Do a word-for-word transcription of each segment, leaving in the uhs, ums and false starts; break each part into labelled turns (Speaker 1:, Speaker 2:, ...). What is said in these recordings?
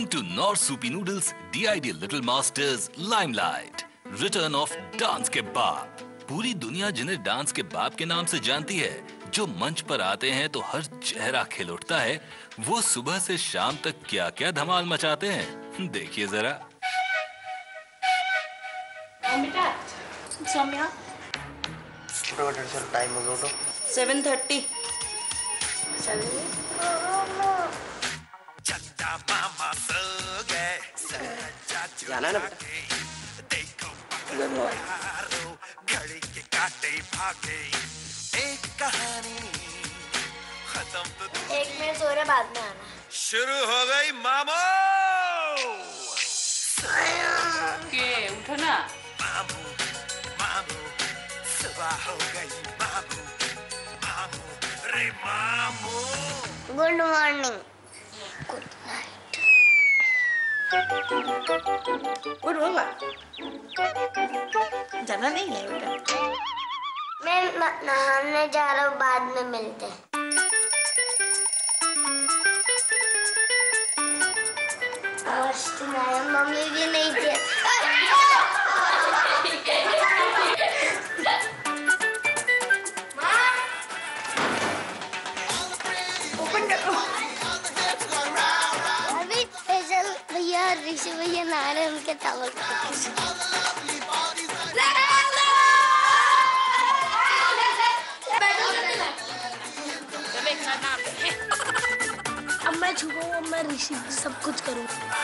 Speaker 1: to North Soupy Noodles D I D Little Masters Limelight. Return of dance के बाप। पूरी दुनिया जिन्हें डांस के बाप के नाम से जानती है, जो मंच पर आते हैं तो हर चेहरा खिल उठता है, वो सुबह से शाम तक क्या क्या धमाल मचाते हैं, देखिए जरा।
Speaker 2: सौम्या
Speaker 3: टाइम हो गया
Speaker 2: सेवन थर्टी।
Speaker 3: जाना ना
Speaker 4: घड़ी के काटे भागे एक कहानी खत्म तो
Speaker 5: एक मिनट सो रहे, बाद में आना।
Speaker 4: शुरू हो गई मामू।
Speaker 2: के उठो ना
Speaker 4: मामू मामू सुबह हो गई मामू मामू रे मामू।
Speaker 5: Good morning. Good night.
Speaker 2: उठ बाबा, जाना नहीं है बेटा।
Speaker 5: मैं नहाने जा रहा हूँ, बाद में मिलते हैं। मम्मी भी नहीं थी। अभी फैजल भैया ऋषि भैया नहा रहे, उनके टावल अब मैं छुपाऊं, अब मैं ऋषि सब कुछ करूं।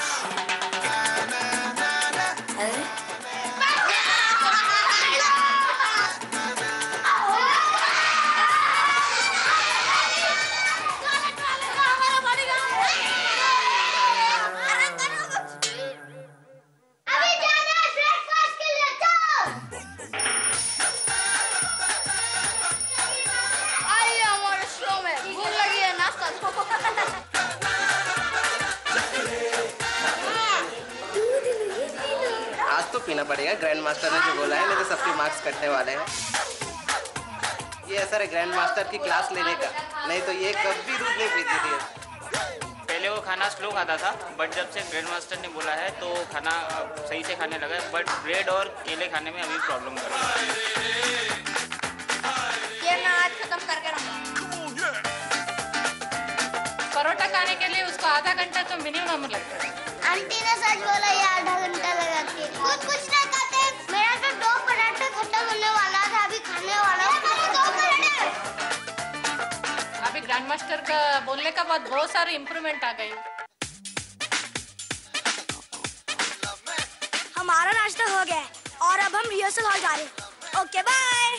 Speaker 3: पीना पड़ेगा, ग्रैंड मास्टर ने जो बोला है, नहीं तो सबके मार्क्स कटने वाले हैं। ये असर है ग्रैंड मास्टर की क्लास लेने का, नहीं तो ये कभी दूध नहीं पीती थी।
Speaker 6: पहले वो खाना स्लो खाता था, बट जब से ग्रैंड मास्टर ने बोला है तो खाना सही से खाने लगा है, बट ब्रेड और केले खाने में अभी प्रॉब्लम कर रहा है।
Speaker 5: ये मैं आज खत्म करके रहूंगा।
Speaker 2: परोठा खाने के लिए उसको आधा घंटा तो मिनिमम लगता है।
Speaker 5: आंटी ने सच बोला, ये आधा घंटा लगाती है। कुछ कुछ नहीं खाते। मेरा तो दो पराठे खत्म होने वाला था, अभी खाने वाला हूँ दो पराठे।
Speaker 2: अभी ग्रैंड मास्टर का बोलने का बाद बहुत सारे इम्प्रूवमेंट आ गई।
Speaker 5: हमारा नाश्ता हो गया और अब हम रिहर्सल हॉल जा रहे हैं। Okay bye.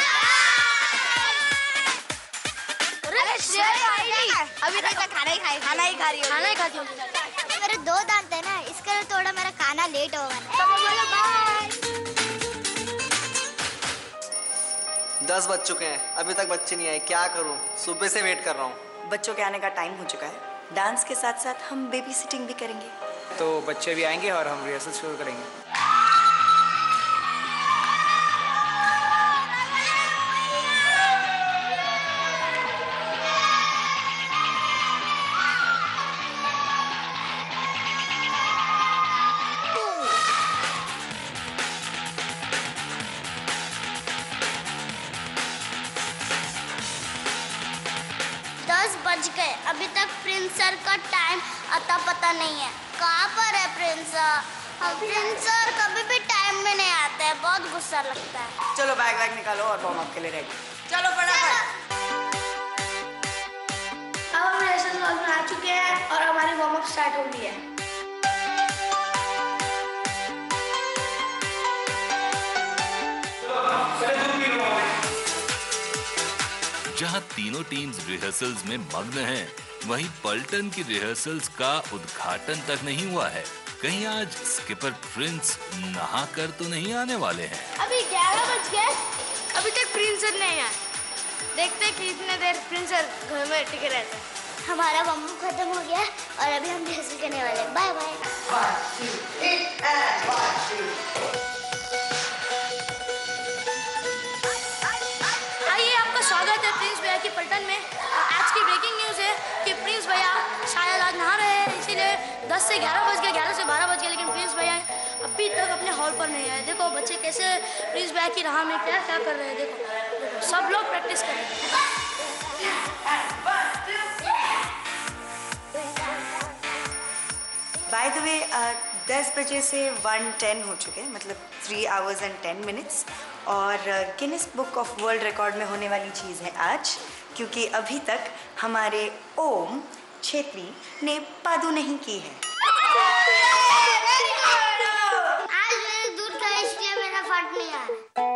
Speaker 5: अभी तक खाना ही खाई खाना ही खा रही हो खाना ही खाती हूँ। मेरे दो दांत है ना, इसके लिए थोड़ा मेरा खाना लेट होगा। बोलो बाय।
Speaker 3: दस बज चुके हैं, अभी तक बच्चे नहीं आए, क्या करूं? सुबह से वेट कर रहा हूं।
Speaker 7: बच्चों के आने का टाइम हो चुका है। डांस के साथ साथ हम बेबी सिटिंग भी करेंगे।
Speaker 8: तो बच्चे भी आएंगे और हम रिहर्सल शुरू करेंगे।
Speaker 5: दस बज गए, अभी तक प्रिंस सर का टाइम अता पता नहीं है। कहाँ पर है प्रिंस सर? प्रिंस सर कभी भी टाइम में नहीं आते हैं, बहुत गुस्सा लगता है।
Speaker 7: चलो बैग वैग निकालो और वार्म अप के लिए रेडी। चलो फटाफट।
Speaker 5: अब हम रिहर्सल हॉल में आ चुके हैं और हमारी वार्म अप स्टार्ट हो गई है।
Speaker 1: जहां तीनों टीम्स रिहर्सल्स में मग्न हैं, वहीं पलटन की रिहर्सल्स का उद्घाटन तक नहीं हुआ है। कहीं आज स्किपर प्रिंस नहा कर तो नहीं आने वाले हैं।
Speaker 5: अभी ग्यारह बज गए, अभी तक प्रिंस सर नहीं आए। देखते हैं कितने देर प्रिंस सर घर में टिके रहते हैं। हमारा बम्बू खत्म हो गया और अभी हम रिहर्सल करने वाले हैं। Bye bye. आइए, आपका स्वागत है प्रिंस भैया की पलटन में। आज की ब्रेकिंग न्यूज है कि प्रिंस भैया शायद आज नहा रहे हैं, इसीलिए दस
Speaker 9: दस से ग्यारह बज गया, ग्यारह से बारह बज गया, लेकिन प्रिंस भैया अभी तक अपने हॉल पर नहीं आए। देखो बच्चे कैसे प्रिंस भैया की राह में क्या क्या कर रहे हैं। देखो, देखो सब लोग प्रैक्टिस कर रहे हैं।
Speaker 7: बाय द वे दस बजे से वन टेन हो चुके हैं, मतलब three hours and ten minutes. और Guinness book of world record में होने वाली चीज़ है आज, क्योंकि अभी तक हमारे ओम छेत्री ने पादू नहीं की है।
Speaker 5: आज मैंने दूध खाया इसलिए मेरा फट नहीं आ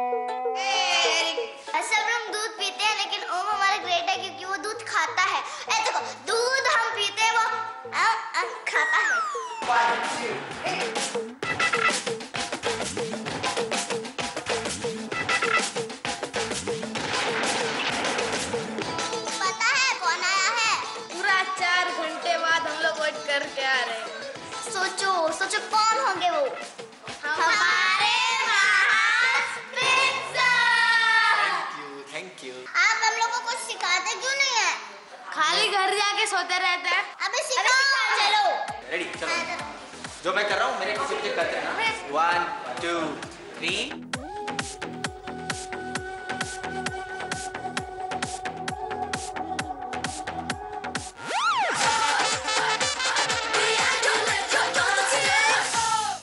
Speaker 5: रहा। सब लोग दूध पीते हैं, लेकिन ओम हमारा ग्रेट है क्योंकि वो दूध खाता है। ए देखो, दूध हम पीते हैं, वो आ, आ, खाता है। पता है कौन आया है?
Speaker 9: पूरा चार घंटे बाद हम लोग वेट करके आ रहे हैं।
Speaker 5: सोचो सोचो कौन होंगे वो? हमारे महान प्रिंस।
Speaker 3: Thank you.
Speaker 5: आप हम लोगों को सिखाते क्यों नहीं है?
Speaker 9: खाली घर जाके सोते रहते हैं।
Speaker 5: अबे सिखाओ। चलो
Speaker 3: रेडी, चलो। जो मैं कर रहा हूँ मेरे पीछे पीछे करते रहना। One two three.